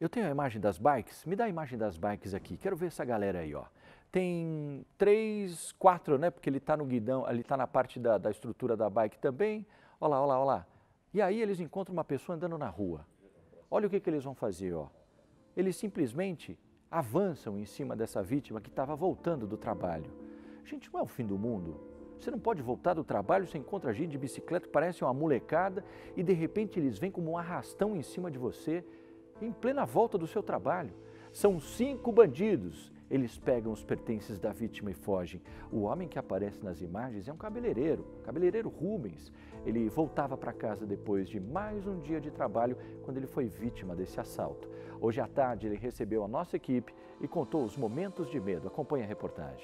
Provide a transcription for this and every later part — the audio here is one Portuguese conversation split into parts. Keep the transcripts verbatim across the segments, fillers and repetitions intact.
Eu tenho a imagem das bikes, me dá a imagem das bikes aqui, quero ver essa galera aí, ó. Tem três, quatro, né, porque ele está no guidão, ele está na parte da, da estrutura da bike também. Olha lá, olha lá, olha lá. E aí eles encontram uma pessoa andando na rua. Olha o que, que eles vão fazer, ó. Eles simplesmente avançam em cima dessa vítima que estava voltando do trabalho. Gente, não é o fim do mundo. Você não pode voltar do trabalho, você encontra gente de bicicleta, parece uma molecada, e de repente eles vêm como um arrastão em cima de você, em plena volta do seu trabalho. São cinco bandidos. Eles pegam os pertences da vítima e fogem. O homem que aparece nas imagens é um cabeleireiro, cabeleireiro Rubens. Ele voltava para casa depois de mais um dia de trabalho, quando ele foi vítima desse assalto. Hoje à tarde ele recebeu a nossa equipe e contou os momentos de medo. Acompanhe a reportagem.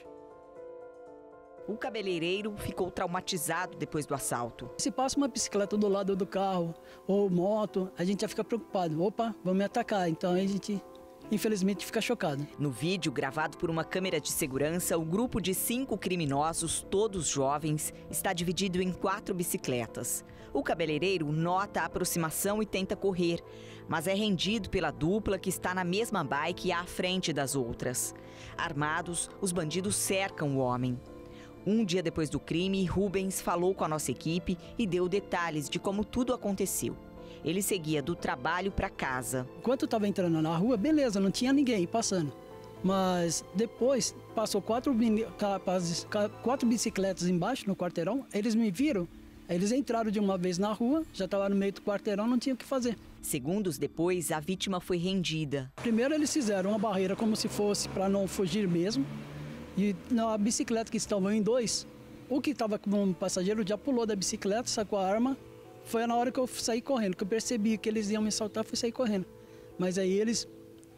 O cabeleireiro ficou traumatizado depois do assalto. Se passa uma bicicleta do lado do carro ou moto, a gente já fica preocupado. Opa, vão me atacar. Então a gente, infelizmente, fica chocado. No vídeo, gravado por uma câmera de segurança, o grupo de cinco criminosos, todos jovens, está dividido em quatro bicicletas. O cabeleireiro nota a aproximação e tenta correr, mas é rendido pela dupla que está na mesma bike à frente das outras. Armados, os bandidos cercam o homem. Um dia depois do crime, Rubens falou com a nossa equipe e deu detalhes de como tudo aconteceu. Ele seguia do trabalho para casa. Enquanto eu estava entrando na rua, beleza, não tinha ninguém passando. Mas depois passou quatro, capazes, quatro bicicletas embaixo no quarteirão, eles me viram, eles entraram de uma vez na rua, já estava no meio do quarteirão, não tinha o que fazer. Segundos depois, a vítima foi rendida. Primeiro eles fizeram uma barreira como se fosse para não fugir mesmo. E na bicicleta que estavam em dois, o que estava com um passageiro já pulou da bicicleta, sacou a arma. Foi na hora que eu saí correndo, que eu percebi que eles iam me assaltar, fui sair correndo. Mas aí eles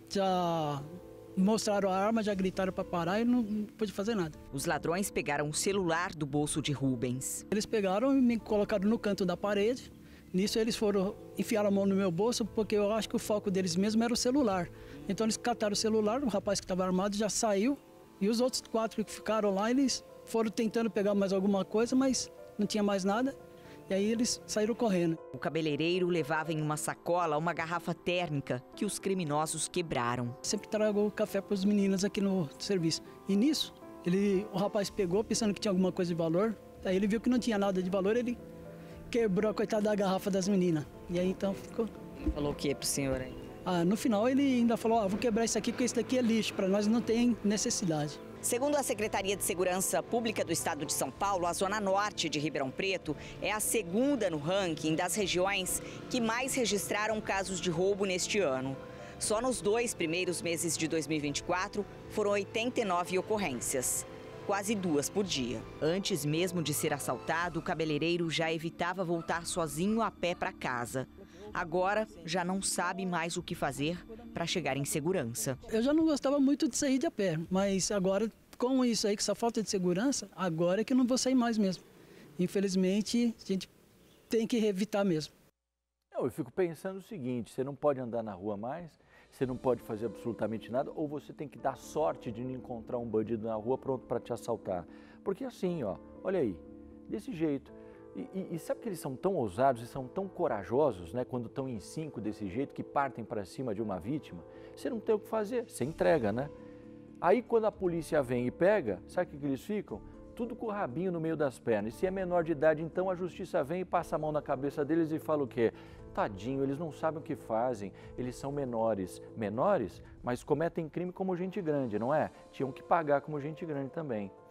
já mostraram a arma, já gritaram para parar e não, não pude fazer nada. Os ladrões pegaram o celular do bolso de Rubens. Eles pegaram e me colocaram no canto da parede. Nisso eles foram enfiar a mão no meu bolso, porque eu acho que o foco deles mesmo era o celular. Então eles cataram o celular, o rapaz que estava armado já saiu. E os outros quatro que ficaram lá, eles foram tentando pegar mais alguma coisa, mas não tinha mais nada. E aí eles saíram correndo. O cabeleireiro levava em uma sacola uma garrafa térmica que os criminosos quebraram. Sempre trago café para os meninos aqui no serviço. E nisso, ele, o rapaz pegou pensando que tinha alguma coisa de valor. Aí ele viu que não tinha nada de valor, ele quebrou a coitada da garrafa das meninas. E aí então ficou... Falou o que pro senhor aí? Ah, no final ele ainda falou, ah, vou quebrar isso aqui porque isso daqui é lixo, para nós não tem necessidade. Segundo a Secretaria de Segurança Pública do Estado de São Paulo, a Zona Norte de Ribeirão Preto é a segunda no ranking das regiões que mais registraram casos de roubo neste ano. Só nos dois primeiros meses de dois mil e vinte e quatro foram oitenta e nove ocorrências, quase duas por dia. Antes mesmo de ser assaltado, o cabeleireiro já evitava voltar sozinho a pé para casa. Agora, já não sabe mais o que fazer para chegar em segurança. Eu já não gostava muito de sair de a pé, mas agora, com isso aí, com essa falta de segurança, agora é que eu não vou sair mais mesmo. Infelizmente, a gente tem que evitar mesmo. Não, eu fico pensando o seguinte, você não pode andar na rua mais, você não pode fazer absolutamente nada, ou você tem que dar sorte de não encontrar um bandido na rua pronto para te assaltar. Porque assim, ó, olha aí, desse jeito. E, e, e sabe que eles são tão ousados e são tão corajosos, né, quando estão em cinco desse jeito, que partem para cima de uma vítima? Você não tem o que fazer, você entrega, né? Aí quando a polícia vem e pega, sabe o que eles ficam? Tudo com o rabinho no meio das pernas. E se é menor de idade, então a justiça vem e passa a mão na cabeça deles e fala o quê? Tadinho, eles não sabem o que fazem, eles são menores. Menores, mas cometem crime como gente grande, não é? Tinham que pagar como gente grande também.